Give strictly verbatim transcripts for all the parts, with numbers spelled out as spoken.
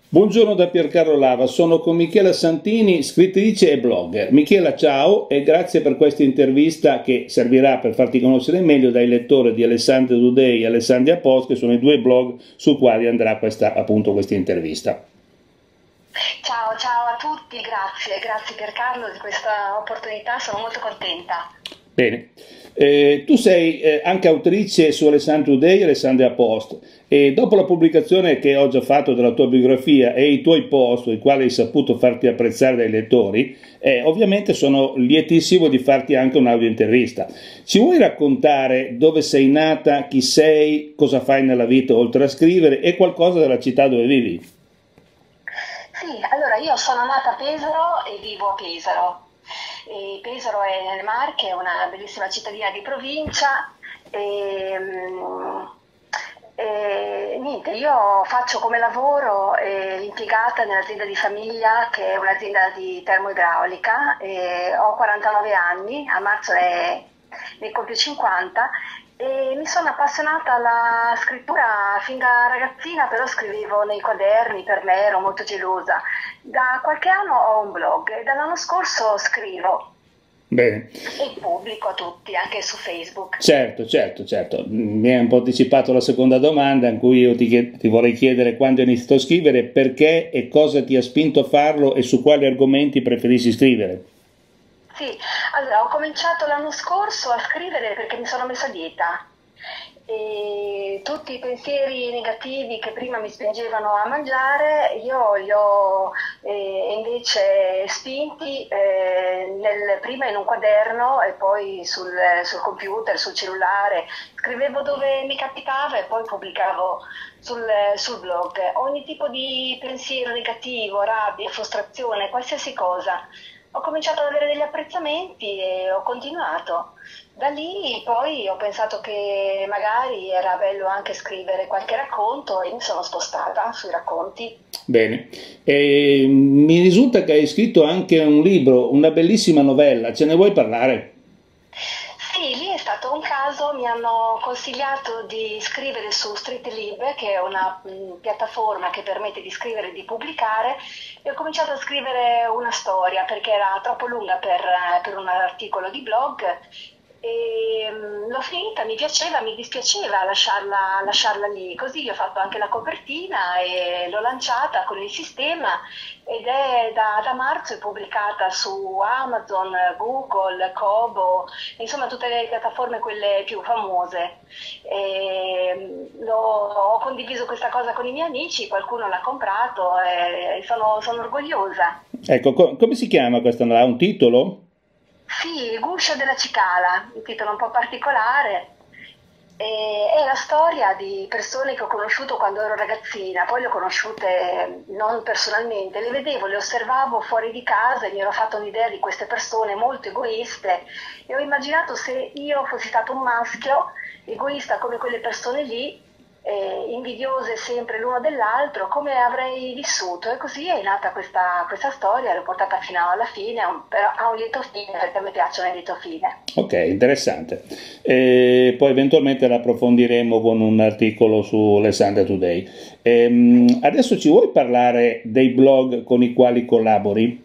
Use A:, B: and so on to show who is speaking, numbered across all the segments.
A: Buongiorno da Piercarlo Lava, sono con Michela Santini, scrittrice e blogger. Michela, ciao e grazie per questa intervista che servirà per farti conoscere meglio dai lettori di Alessandria Today e Alessandria Post, che sono i due blog su quali andrà questa, appunto, questa intervista.
B: Ciao, ciao a tutti, grazie, grazie Piercarlo di questa opportunità, sono molto contenta.
A: Bene, eh, tu sei eh, anche autrice su Alessandria Today e Alessandria Post e dopo la pubblicazione che ho già fatto della tua biografia e i tuoi post, i quali hai saputo farti apprezzare dai lettori, eh, ovviamente sono lietissimo di farti anche un'audio intervista. Ci vuoi raccontare dove sei nata, chi sei, cosa fai nella vita oltre a scrivere e qualcosa della città dove vivi?
B: Sì, allora io sono nata a Pesaro e vivo a Pesaro. E Pesaro è nelle Marche, è una bellissima cittadina di provincia e, mm, e niente, io faccio come lavoro eh, l'impiegata nell'azienda di famiglia che è un'azienda di termoidraulica e ho quarantanove anni, a marzo ne, ne compio cinquanta e mi sono appassionata alla scrittura fin da ragazzina, però scrivevo nei quaderni, per me ero molto gelosa. Da qualche anno ho un blog e dall'anno scorso scrivo
A: Bene.
B: e pubblico a tutti, anche su Facebook.
A: Certo, certo, certo. Mi hai un po' anticipato la seconda domanda in cui io ti, chied- ti vorrei chiedere quando hai iniziato a scrivere, perché e cosa ti ha spinto a farlo e su quali argomenti preferisci scrivere.
B: Sì, allora ho cominciato l'anno scorso a scrivere perché mi sono messa a dieta e tutti i pensieri negativi che prima mi spingevano a mangiare io li ho eh, invece spinti eh, nel- prima in un quaderno e poi sul, sul computer, sul cellulare. Scrivevo dove mi capitava e poi pubblicavo sul, sul blog. Ogni tipo di pensiero negativo, rabbia, frustrazione, qualsiasi cosa. Ho cominciato ad avere degli apprezzamenti e ho continuato. Da lì poi ho pensato che magari era bello anche scrivere qualche racconto e mi sono spostata sui racconti.
A: Bene. E mi risulta che hai scritto anche un libro, una bellissima novella, ce ne vuoi parlare?
B: Sì, lì è stato un caso, mi hanno consigliato di scrivere su Streetlib, che è una mh, piattaforma che permette di scrivere e di pubblicare, e ho cominciato a scrivere una storia perché era troppo lunga per, eh, per un articolo di blog e mh, l'ho finita, mi piaceva, mi dispiaceva lasciarla, lasciarla lì, così ho fatto anche la copertina e l'ho lanciata con il sistema ed è da, da marzo è pubblicata su Amazon, Google, Kobo, insomma tutte le piattaforme quelle più famose. E, l'ho- ho condiviso questa cosa con i miei amici, qualcuno l'ha comprato e sono, sono orgogliosa.
A: Ecco, co- come si chiama questa novella? Ha un titolo?
B: Sì, il guscio della cicala, un titolo un po' particolare. E è la storia di persone che ho conosciuto quando ero ragazzina, poi le ho conosciute eh, non personalmente, le vedevo, le osservavo fuori di casa e mi ero fatta un'idea di queste persone molto egoiste e ho immaginato se io fossi stato un maschio egoista come quelle persone lì, eh, invidiose sempre l'uno dell'altro, come avrei vissuto. E così è nata questa, questa storia, l'ho portata fino alla fine, ha un- però ha un lieto fine perché a me piacciono i lieto fine.
A: Ok, interessante. E poi eventualmente la approfondiremo con un articolo su Alessandria Today. Ehm, adesso ci vuoi parlare dei blog con i quali collabori?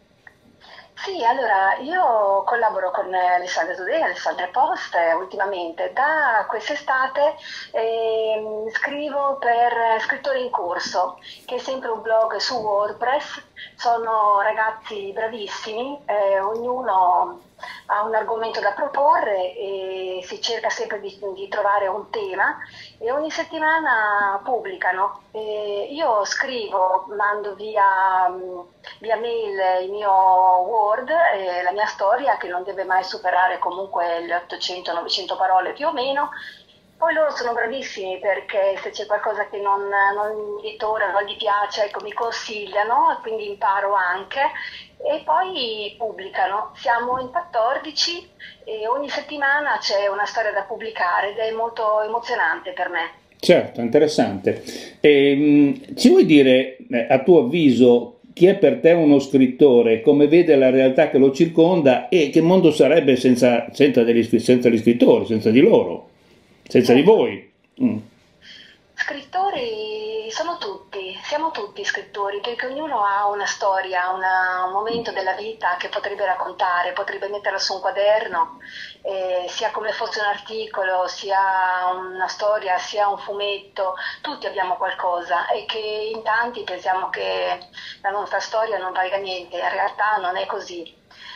B: Sì, allora io collaboro con Alessandria Today e Alessandria Post eh, ultimamente. Da quest'estate ehm, scrivo per Scrittori in Corso, che è sempre un blog su WordPress. Sono ragazzi bravissimi, eh, ognuno ha un argomento da proporre e si cerca sempre di, di trovare un tema e ogni settimana pubblicano. E io scrivo, mando via, mh, via mail il mio Word e la mia storia che non deve mai superare comunque le ottocento novecento parole più o meno. Poi loro sono bravissimi perché se c'è qualcosa che non, non gli torna, non gli piace, ecco, mi consigliano e quindi imparo anche e poi pubblicano. Siamo in quattordici e ogni settimana c'è una storia da pubblicare ed è molto emozionante per me.
A: Certo, interessante. Ehm, ci vuoi dire, eh, a tuo avviso, chi è per te uno scrittore, come vede la realtà che lo circonda e che mondo sarebbe senza, senza degli, scri- senza gli scrittori, senza di loro, senza di
B: Certo.
A: voi? Mm.
B: Scrittori sono tutti, siamo tutti scrittori, perché ognuno ha una storia, una- un momento della vita che potrebbe raccontare, potrebbe metterla su un quaderno, eh, sia come fosse un articolo, sia una storia, sia un fumetto, tutti abbiamo qualcosa e che in tanti pensiamo che la nostra storia non valga niente, in realtà non è così.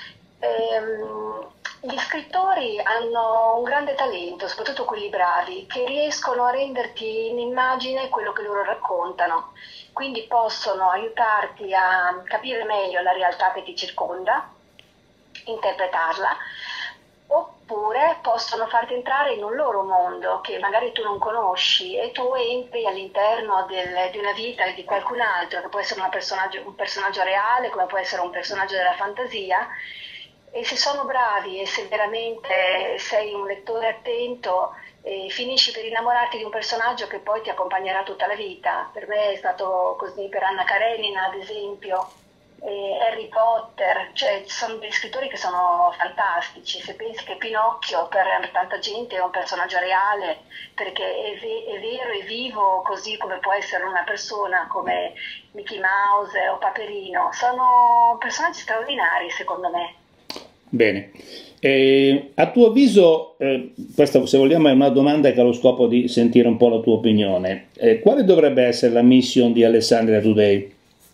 B: Ehm, Gli scrittori hanno un grande talento, soprattutto quelli bravi, che riescono a renderti in immagine quello che loro raccontano, quindi possono aiutarti a capire meglio la realtà che ti circonda, interpretarla, oppure possono farti entrare in un loro mondo che magari tu non conosci e tu entri all'interno del- di una vita di qualcun altro, che può essere una personaggio- un personaggio reale, come può essere un personaggio della fantasia, e se sono bravi e se veramente sei un lettore attento, eh, finisci per innamorarti di un personaggio che poi ti accompagnerà tutta la vita. Per me è stato così, per Anna Karenina ad esempio, eh, Harry Potter, cioè ci sono degli scrittori che sono fantastici. Se pensi che Pinocchio per tanta gente è un personaggio reale, perché è, ve- è vero, è vivo, così come può essere una persona come Mickey Mouse o Paperino, sono personaggi straordinari secondo me.
A: Bene. Eh, a tuo avviso, eh, questa se vogliamo è una domanda che ha lo scopo di sentire un po' la tua opinione. Eh, quale dovrebbe essere la mission di Alessandria Today?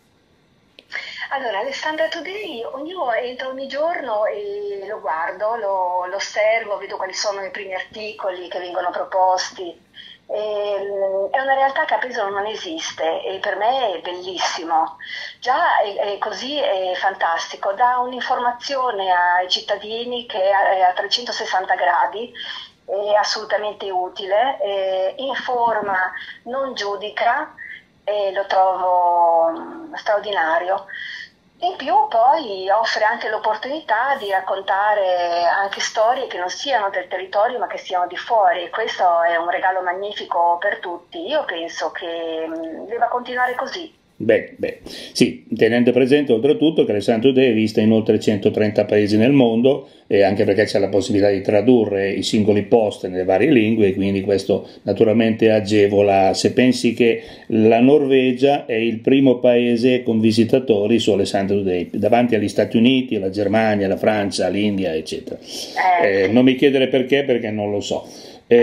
B: Allora, Alessandra Today, ognuno entra ogni giorno e lo guardo, lo, lo osservo, vedo quali sono i primi articoli che vengono proposti. Ehm, È una realtà che a Pesaro non esiste e per me è bellissimo. Già è, è così, è fantastico, dà un'informazione ai cittadini che è a, è a trecentosessanta gradi, è assolutamente utile, eh, informa, non giudica e lo trovo mm, straordinario. In più poi offre anche l'opportunità di raccontare anche storie che non siano del territorio ma che siano di fuori. Questo è un regalo magnifico per tutti. Io penso che mm, debba continuare così.
A: Beh, beh, sì, tenendo presente oltretutto che Alessandro Today è vista in oltre centotrenta paesi nel mondo, e anche perché c'è la possibilità di tradurre i singoli post nelle varie lingue, e quindi questo naturalmente agevola. Se pensi che la Norvegia è il primo paese con visitatori su Alessandro Today, davanti agli Stati Uniti, alla Germania, alla Francia, all'India, eccetera.
B: Eh,
A: Eh, non
B: sì.
A: mi chiedere perché, perché non lo so. Eh,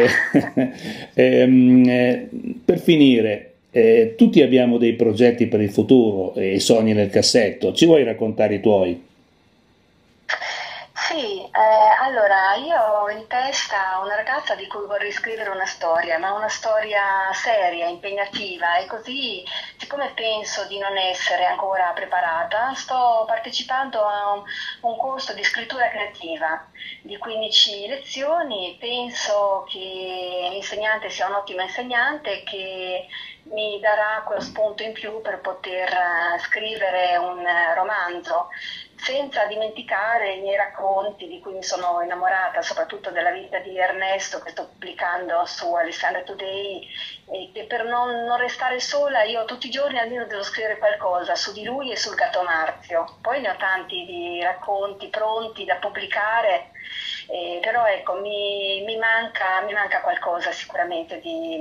A: ehm, eh, per finire, eh, tutti abbiamo dei progetti per il futuro e sogni nel cassetto. Ci vuoi raccontare i tuoi?
B: Sì, eh, allora io ho in testa una ragazza di cui vorrei scrivere una storia, ma una storia seria, impegnativa e così, siccome penso di non essere ancora preparata, sto partecipando a un, un corso di scrittura creativa di quindici lezioni. Penso che l'insegnante sia un'ottima insegnante che mi darà quello spunto in più per poter eh, scrivere un eh, romanzo, senza dimenticare i miei racconti di cui mi sono innamorata, soprattutto della vita di Ernesto che sto pubblicando su Alessandra Today, e che per non, non restare sola io tutti i giorni almeno devo scrivere qualcosa su di lui e sul gatto Marzio. Poi ne ho tanti di racconti pronti da pubblicare, eh, però ecco, mi, mi manca, mi manca qualcosa sicuramente di...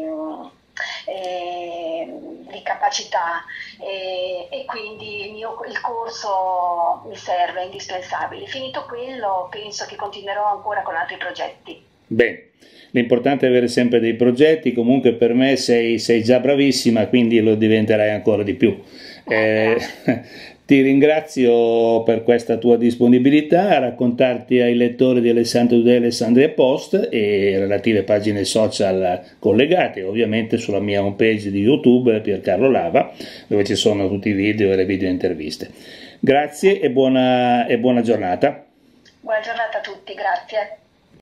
B: eh, di capacità, e, e quindi il, mio, il corso mi serve, è indispensabile. Finito quello, penso che continuerò ancora con altri progetti.
A: Bene, l'importante è avere sempre dei progetti, comunque per me sei, sei già bravissima, quindi lo diventerai ancora di più.
B: Eh,
A: Eh,
B: grazie.
A: ti ringrazio per questa tua disponibilità a raccontarti ai lettori di Alessandro Today e Alessandria Post e relative pagine social collegate, ovviamente sulla mia homepage di YouTube, Piercarlo Lava, dove ci sono tutti i video e le video interviste. Grazie e buona, e buona giornata.
B: Buona giornata a tutti, grazie.